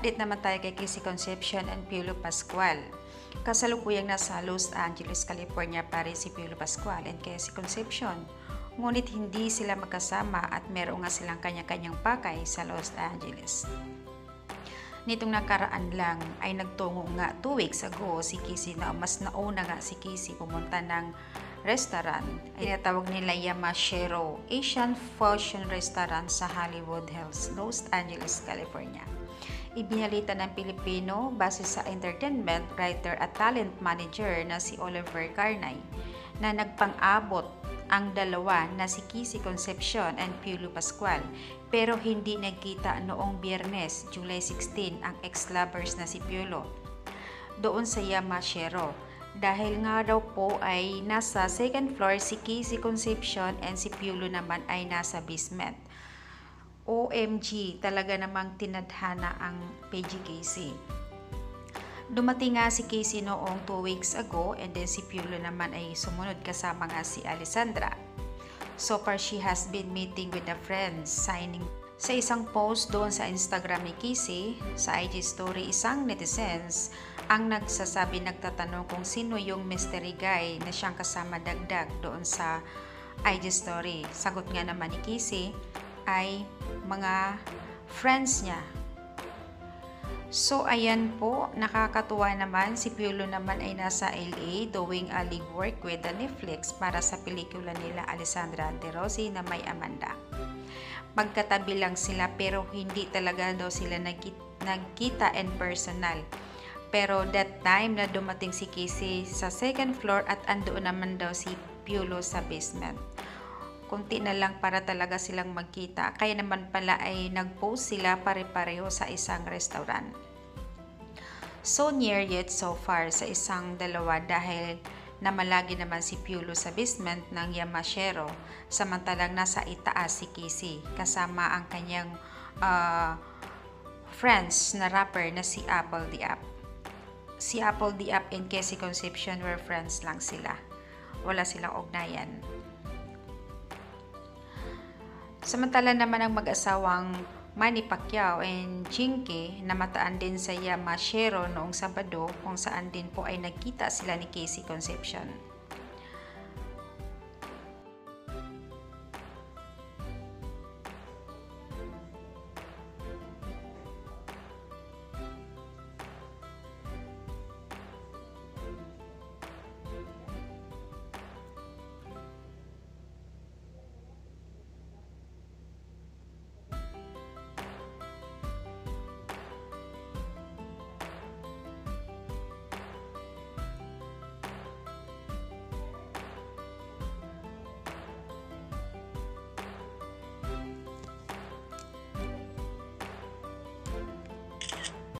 Update naman tayo kay Casey Concepcion and Piolo Pascual. Kasalukuyang nasa Los Angeles, California pa rin si Piolo Pascual and Casey Concepcion. Ngunit hindi sila magkasama at meron nga silang kanya-kanyang pakay sa Los Angeles. Nitong nakaraan lang ay nagtungo nga 2 weeks ago si Casey na mas nauna nga si Casey pumunta ng restaurant ay tinatawag nila Yamashiro Asian Fusion Restaurant sa Hollywood Hills, Los Angeles, California. Ibinalita ng Pilipino base sa entertainment writer at talent manager na si Oliver Carnay na nagpang-abot ang dalawa na si Casey Concepcion and Piolo Pascual pero hindi nagkita noong Biyernes, July 16 ang ex-lovers na si Piolo doon sa Yamashiro. Dahil nga daw po ay nasa second floor si Casey Concepcion and si Piolo naman ay nasa basement. OMG, talaga namang tinadhana ang PG Casey. Dumating nga si Casey noong 2 weeks ago and then si Piolo naman ay sumunod kasama nga si Alessandra. So far, she has been meeting with the friends, signing. Sa isang post doon sa Instagram ni Casey, sa IG story, isang netizens ang nagtatanong kung sino yung mystery guy na siyang kasama dagdag doon sa IG story. Sagot nga naman ni Casey ay mga friends niya. So ayan po, nakakatuwa naman, si Piolo naman ay nasa LA doing a league work with the Netflix para sa pelikula nila Alessandra Anterosi na may Amanda. Magkatabi lang sila pero hindi talaga daw sila nagkita in personal. Pero that time na dumating si Casey sa second floor at andoon naman daw si Piolo sa basement. Kunti na lang para talaga silang magkita. Kaya naman pala ay nag-post sila pare-pareho sa isang restaurant. So near yet so far sa isang dalawa dahil namalagi naman si Piolo sa basement ng Yamashiro samantalang nasa itaas si Casey kasama ang kanyang friends na rapper na si Apple the App. Si Apple the App and Casey Concepcion were friends lang sila. Wala silang ugnayan. Samantala naman ang mag-asawang Manny Pacquiao and Jinky namataan din sa Yamashiro noong Sabado kung saan din po ay nagkita sila ni Casey Concepcion.